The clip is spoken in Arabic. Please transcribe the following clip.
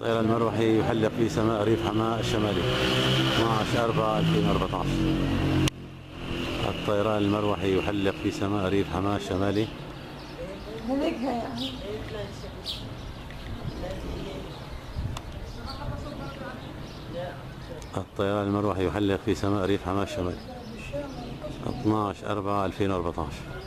الطيران المروحي يحلق في سماء ريف حماة الشمالي 12/4/2014. الطيران المروحي يحلق في سماء ريف حماة الشمالي. الطيران المروحي يحلق في سماء ريف حماة الشمالي 12/4/2014.